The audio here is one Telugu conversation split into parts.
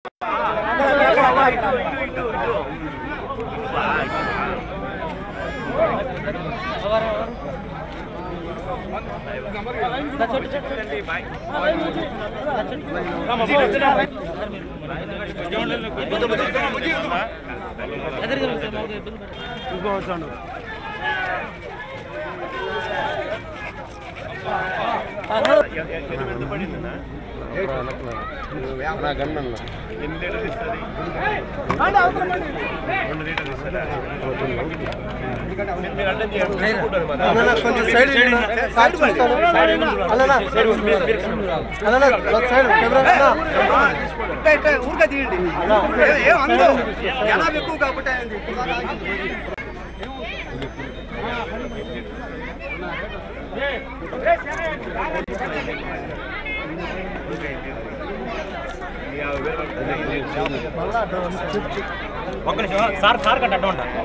ఊరికే తీయండి జనాభా ఎక్కువ కాబట్టి ఒక్క నిమిషం సార్ సార్ కంటే అడ్డం ఉంటా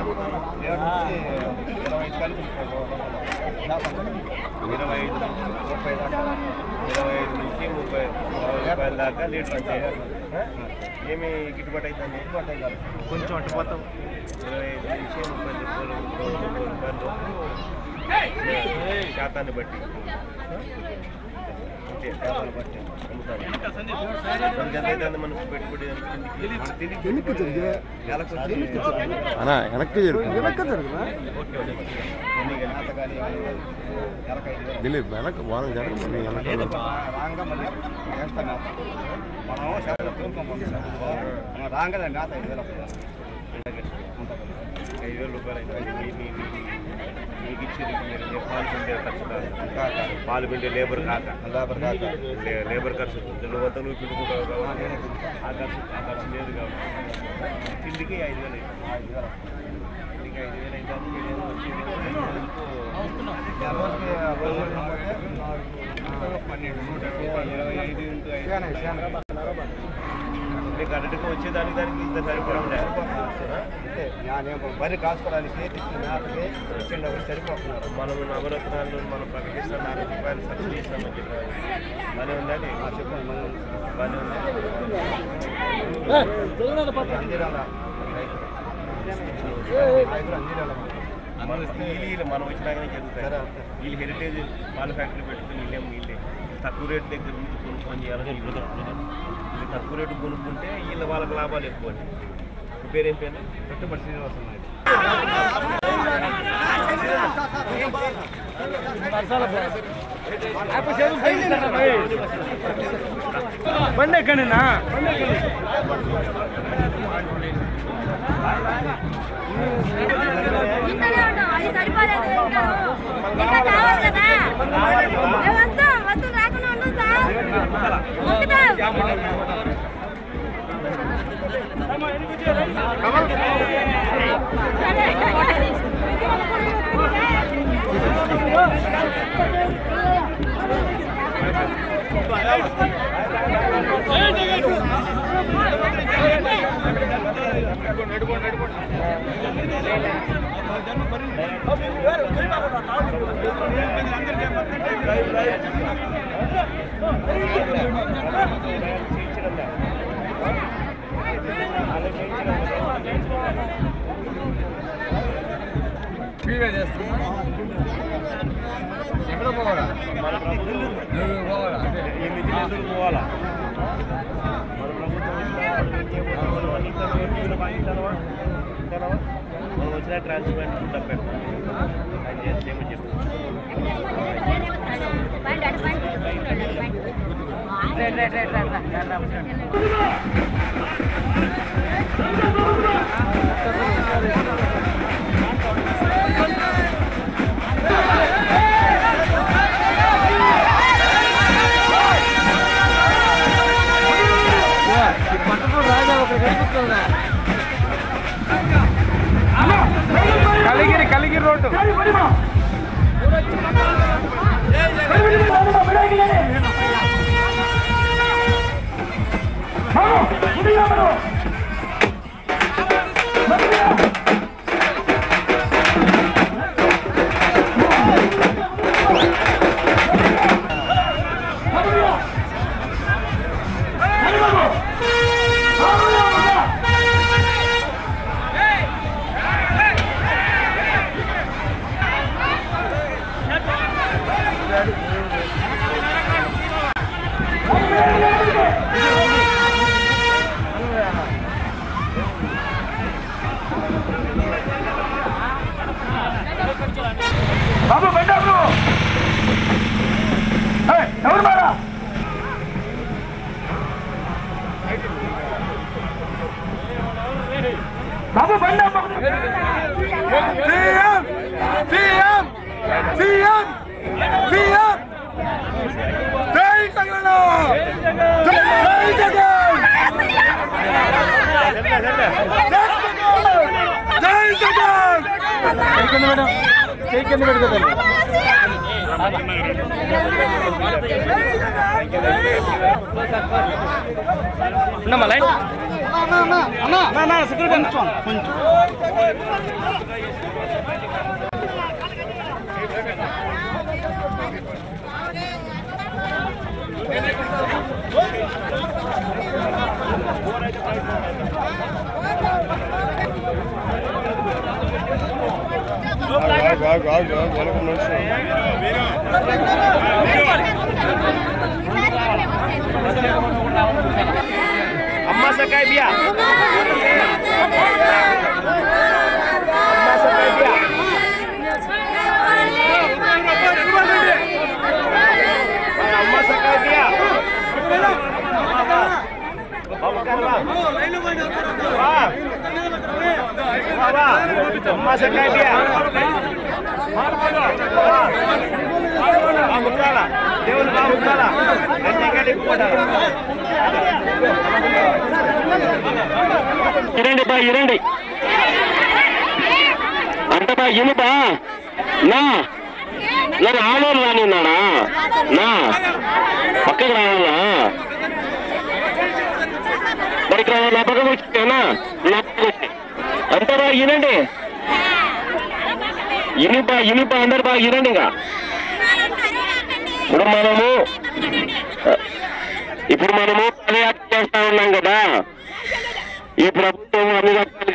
25 నుంచి 30 రూపాయల దాకా లీటర్ అంటే ఏమి గిట్టుబాటు అవుతుంది కొంచెం అట్టుపోతాం 25 నుంచి 30 రూపాయలు శాతాన్ని బట్టి శాతాన్ని బట్టి అమ్ముతారు మనకు పెట్టుబడి వెనక్కి దిలీప్ వెనక్కి వారం జరగదు రాంగదా 5,000 రూపాయలు మీకు ఇచ్చేది పాలు పిండే ఖర్చు కాక పాలు పిండే లేబర్ కాక లేబర్ ఖర్చు నువ్వంతా నువ్వు పిండుకుంటావు కాబట్టి ఆ ఖర్చు లేదు కాబట్టి తిండికి 5,000 తిండికి 5,000 అయితే కరెక్ట్గా వచ్చేదానికి ఇంత సరిపోవడం వరి కాసుకోవడానికి వచ్చేటప్పుడు సరిపోతున్నారు. మనం నవరత్నాలు మనం ప్రకటిస్తాం 4 రూపాయలు సబ్సిడీ ఇస్తామని చెప్పారు. బాగానే ఉందండి బాగానే ఉంది. మనం వచ్చినాకనే జరుగుతాయి. వీళ్ళు హెరిటేజ్ పాల ఫ్యాక్టరీ పెట్టుకుని వీళ్ళే తక్కువ రేటు దగ్గర నుంచి కొనుక్కొని చేయాలని వీళ్ళు తక్కువ రేటు కొనుక్కుంటే వీళ్ళ వాళ్ళకి లాభాలు ఎక్కువ. పేరేం పేరు పెట్టుబడి శ్రీనివాసం బండి ఎక్కడేనా ఎక్కడ పోవాలా పోవాలా మనం వచ్చిన ట్రాన్స్పరెంట్ డబ్బు అది చేస్తేమని చెప్పి కలిగిరి రోడ్డు బాబు బండి సీఎం సీఎం సీఎం సీఎం జై జగన్ జై జగన్ జై జగన్ కింద పెడతారు అమ్మ సకాయ బియా అమ్మ సకాయ బియా అమ్మ సకాయ బియా అమ్మ సకాయ బియా ముక్కాల దేవుని బా ముక్కాల ఇరండి బా ఇరండి అంత బా ఇనుబా నా ఆలోలు రాని ఉన్నాడా నా పక్కకి రావాలా మరి నా పక్కకు వచ్చానా నా పక్కకు వచ్చి అంత బాగా ఇనండి ఇనుప అందరు బాగా ఇనండి ఇంకా ఇప్పుడు మనము పదయాత్ర చేస్తా ఉన్నాం కదా ఈ ప్రభుత్వం అన్ని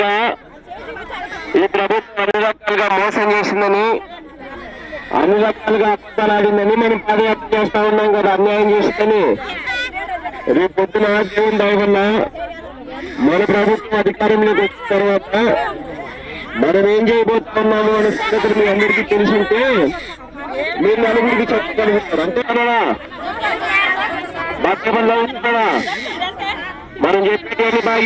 రకాలుగా మోసం చేసిందని అన్ని రకాలుగా అబద్ధాలాడిందని మనం పదయాత్ర చేస్తా ఉన్నాం కదా అన్యాయం చేసిందని రేపు పొద్దున దేవుని దయ వల్ల మన ప్రభుత్వం అధికారంలోకి వచ్చిన తర్వాత మనం ఏం చేయబోతా ఉన్నాము అనే సంగతులు మీ అందరికీ తెలుసుంటే మీరు నలుగురికి చెప్పగలుగుతారు అంతే కదా బాధ్యతల్లో ఉంటున్నారా మనం చెప్పేది బాగా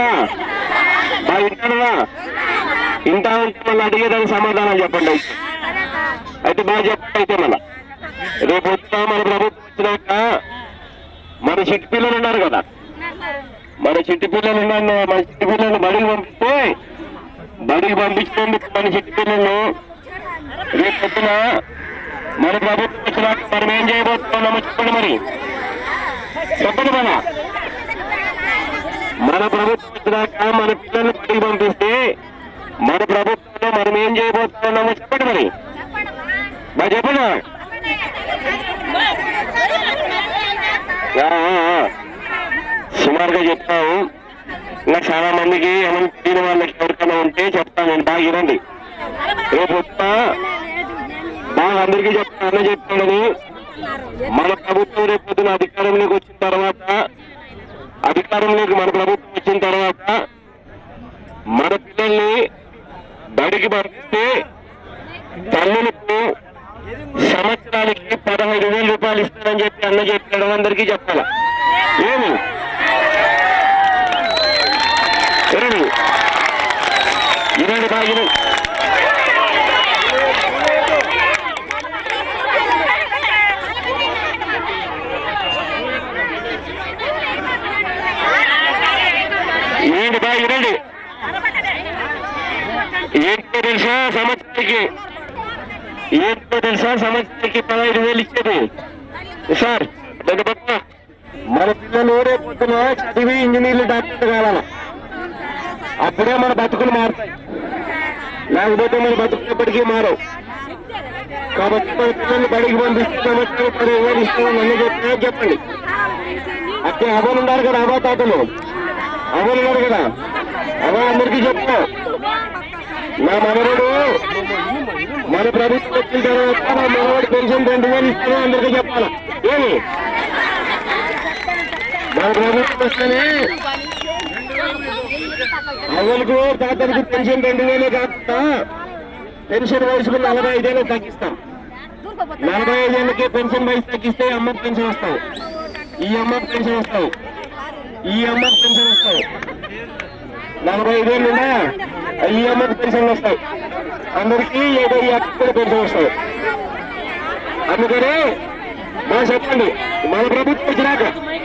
ఇంటారా ఇంటా ఉంటే మళ్ళీ అడిగేదానికి సమాధానాలు చెప్పండి అయితే బాగా చెప్పండి అయితే మళ్ళా రేపు వచ్చినా మన ప్రభుత్వం వచ్చినాక మన చిట్టి పిల్లలు ఉన్నారు కదా మన చిట్టి పిల్లలు బడికి పంపించినందుకు మన చిట్టి పిల్లలు రేపు పొద్దున మన ప్రభుత్వం వచ్చినాక మనం ఏం చేయబోతున్నామో చెప్పండి మరి చెప్పండి మన ప్రభుత్వం వచ్చినాక మన పిల్లల్ని బడికి పంపిస్తే మన ప్రభుత్వంలో మనం ఏం చేయబోతున్నామో చెప్పండి మరి చెప్పండి సుమారుగా చెప్తాము ఇంకా చాలా మందికి ఏమైనా తెలియని వాళ్ళకి ఎవరికైనా ఉంటే చెప్తాను నేను బాగా ఇవ్వండి రేపు వస్తా బాగా అందరికీ చెప్తానని చెప్తానని మన ప్రభుత్వం రేపు పొద్దున అధికారంలోకి వచ్చిన తర్వాత అధికారంలోకి మన ప్రభుత్వం వచ్చిన తర్వాత మన పిల్లల్ని బడికి పంపిస్తే తల్లులకు సంవత్సరానికి 15,000 రూపాయలు ఇస్తారని చెప్పి అన్న చెప్పాడు అందరికీ చెప్పాల ఏమి ఇదండి బాగా ఏంటి బాగా ఇరండి ఏంటో తెలుసా సంవత్సరానికి 15,000 ఇచ్చేది సార్ దాని పక్క మన పిల్లలు రేపు పొద్దున చదివి ఇంజనీర్లు డాక్టర్లు కావాలా అప్పుడే మన బతుకులు మారుతాయి లేకపోతే మన బతుకులు ఎప్పటికీ మారవు కాబట్టి మన పిల్లల్ని బడికి పంపిస్తే సంవత్సరాలు 10,000 ఇస్తామని అన్నీ చెప్పండి అట్టే అవ్వనున్నారు కదా అవ్వ తాతలు అవ్వనున్నారు కదా అవ్వ అందరికీ చెప్తా నా మనవడు మన ప్రభుత్వం వచ్చిన తర్వాత నా మనవాడు పెన్షన్ 2,000 ఇస్తామో అందరికీ చెప్పాలా ఏమి మన ప్రభుత్వం వస్తేనే అవ్వలకు తాతలకు పెన్షన్ 2,000 కాకుండా పెన్షన్ వయసుకు 45 ఏళ్ళు తగ్గిస్తాం 45 ఏళ్ళకి పెన్షన్ వయసు తగ్గిస్తే అమ్మకు పెన్షన్ వస్తావు ఈ అమ్మకు పెన్షన్ వస్తావు ఈ అమ్మకు పెన్షన్ వస్తావు 45 ఏళ్ళు ఉన్నా ఈఎంఐ పెన్షన్లు వస్తాయి. అందరికీ ఏదో ఈ అక్కడ పెన్షన్ వస్తాయి. అందుకని మనం చెప్పండి, మన ప్రభుత్వం వచ్చినాక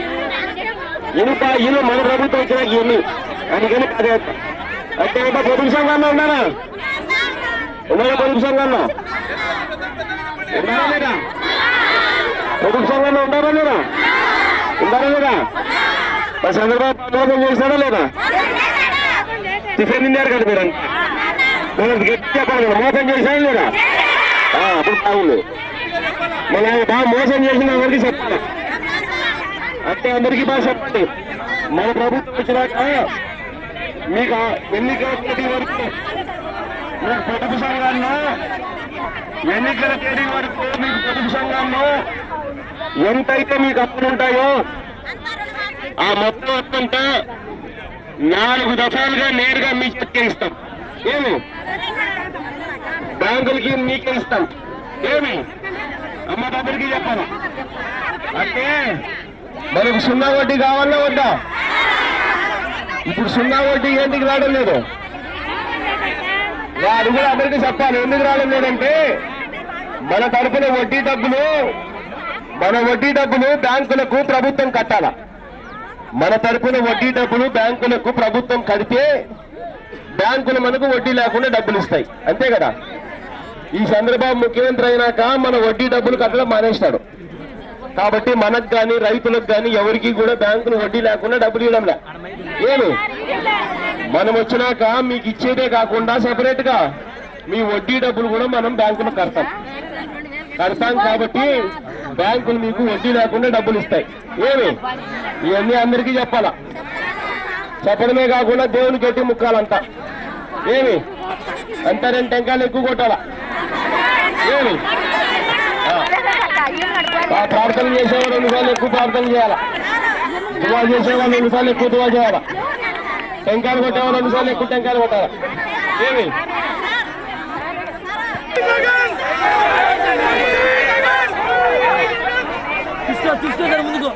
ఇల్లు మన ప్రభుత్వం వచ్చినాక ఇల్లు అందుకని అంటే పొదుపు సంఘంలో ఉన్నారా? పొదుపు సంఘంలో ఉన్నారా లేదా? పొదుపు సంఘంలో ఉన్నారా లేదా? ఉన్నారా లేదా? చంద్రబాబు ఆమోదం చేశాడా లేదా? టిఫిన్ తిన్నారు కదా మీరు గట్టి చెప్పాలి కదా, మోసం చేశాడా లేదా? అప్పుడు బాగుంది. మన బాగా మోసం చేసిన అందరికీ చెప్పాలి. అంటే అందరికీ బాగా చెప్పండి, మన ప్రభుత్వం వచ్చినాక మీకు ఎన్నికల తేదీ వరకు మీకు పొదుపు సంఘాల్లో ఎన్నికల తేదీ వరకు మీకు పొదుపు సంఘాల్లో ఎంతైతే మీకు అప్పులు ఉంటాయో ఆ మొత్తం అప్పంతా 4 దఫాలుగా నేరుగా మీ చెక్కే ఇస్తాం. ఏమి బ్యాంకులకి మీకే ఇస్తాం. ఏమి అమ్మ దగ్గరికి చెప్పాలి. అంటే మనకు 0 వడ్డీ కావాలా వద్దా? ఇప్పుడు 0 వడ్డీ ఏంటికి రావడం లేదు? అది కూడా అందరికీ చెప్పాలి. ఎందుకు రావడం లేదంటే మన తరపున వడ్డీ డబ్బులు బ్యాంకులకు ప్రభుత్వం కట్టాల. మన తరపున వడ్డీ డబ్బులు బ్యాంకులకు ప్రభుత్వం కడితే బ్యాంకులు మనకు వడ్డీ లేకుండా డబ్బులు ఇస్తాయి. అంతే కదా? ఈ చంద్రబాబు ముఖ్యమంత్రి అయినాక మన వడ్డీ డబ్బులు కట్టడం మానేస్తాడు. కాబట్టి మనకు కానీ రైతులకు కానీ ఎవరికి కూడా బ్యాంకులు వడ్డీ లేకుండా డబ్బులు ఇవ్వడంలే. ఏమి మనం వచ్చినాక మీకు ఇచ్చేదే కాకుండా సెపరేట్ గా మీ వడ్డీ డబ్బులు కూడా మనం బ్యాంకులో కడతాం. కాబట్టి బ్యాంకులు మీకు వడ్డీ లేకుండా డబ్బులు ఇస్తాయి. ఏమి ఇవన్నీ అందరికీ చెప్పాలా? చెప్పడమే కాకుండా దేవుని గట్టి ముక్కాలంతా. ఏమి అంతా 2 టెంకాయలు ఎక్కువ కొట్టాలా? ఏమి ప్రార్థన చేసేవాళ్ళు 2 సార్లు ఎక్కువ ప్రార్థన చేయాలా? దువా చేసేవాళ్ళు 2 సార్లు ఎక్కువ దువా చేయాలా? టెంకాయలు కొట్టేవాళ్ళు 2 సార్లు ఎక్కువ టెంకాయలు కొట్టాలా? ఏమి తీసుకో ముందుకు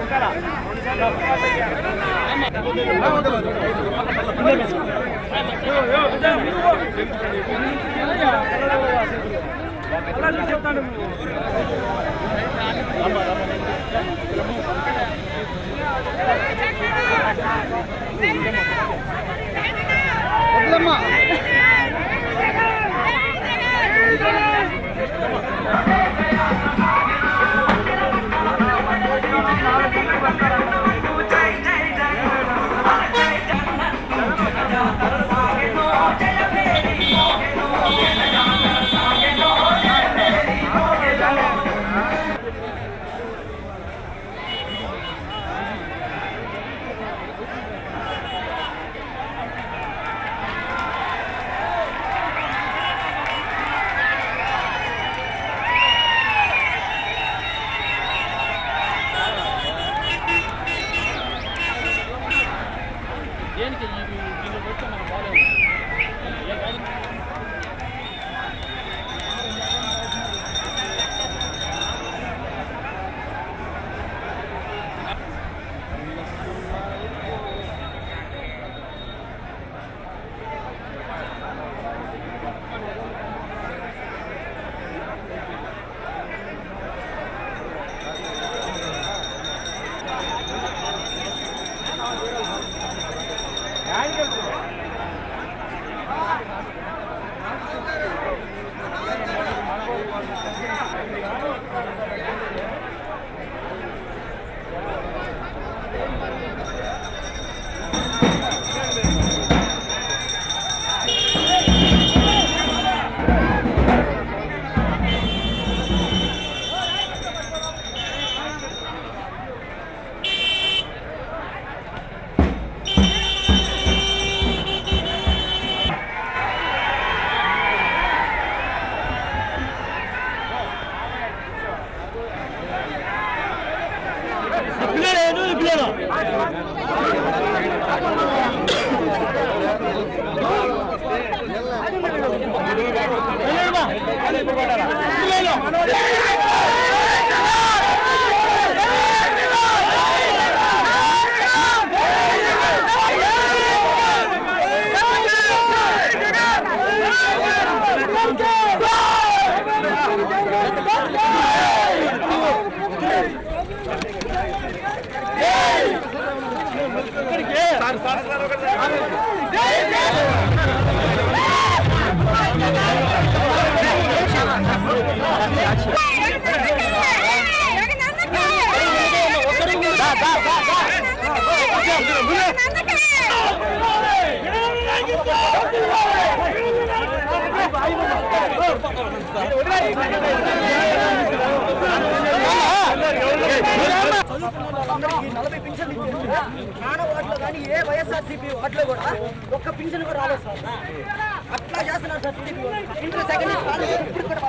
ఏ వైఎస్ఆర్సీపీ వాటిలో కూడా ఒక్క పింఛన్ కూడా రాలేదు సార్. అట్లా చేస్తున్నారు సార్. ఇంటర్ సెకండ్ ఇప్పుడు కూడా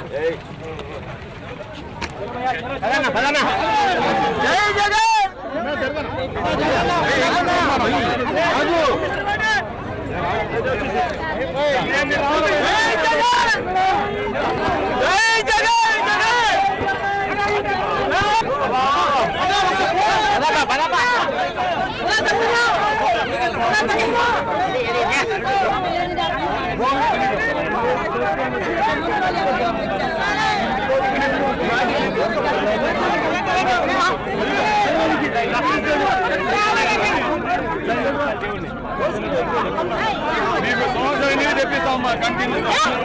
తెప్పిస్తామా కంటిన్యూ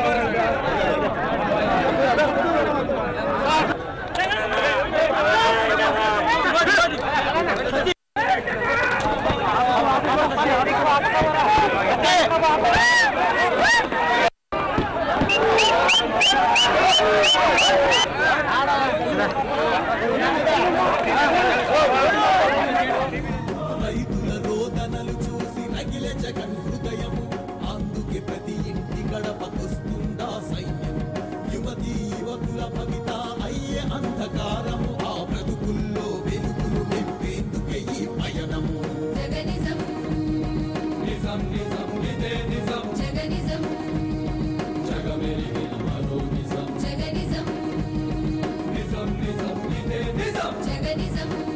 రైతుల రోదనలు చూసి రగిలే జగన్ హృదయము, అందుకే ప్రతి ఇంటి గడపకొస్తుందా సైన్యం. యువతీ యువకుల భవిత అయ్యే అంధకారము, ఆ బ్రతుకుల్లో వెలుగులు నింపేందుకే ఈ పయనము. జగనిజం నిజం నిజం ఇదే నిజం, జగనిజం జగమెరిగిన మరో నిజం. జగనిజం నిజం నిజం ఇదే నిజం, జగనిజం